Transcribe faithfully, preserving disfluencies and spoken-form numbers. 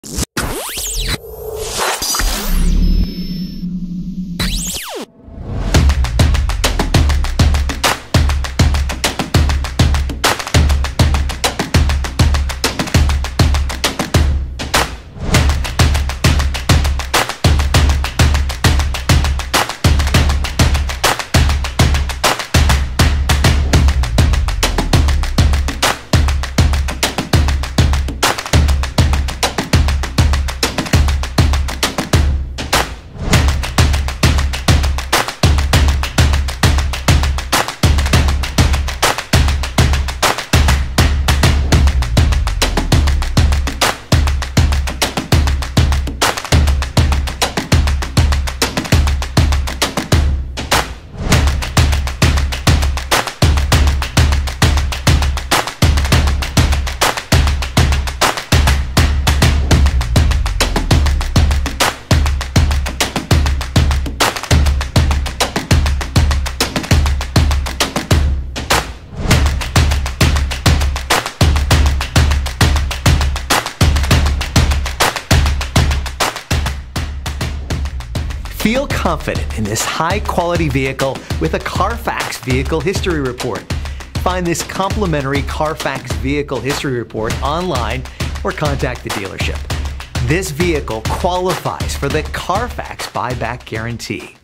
Feel confident in this high-quality vehicle with a Carfax Vehicle History Report. Find this complimentary Carfax Vehicle History Report online or contact the dealership. This vehicle qualifies for the Carfax Buyback Guarantee.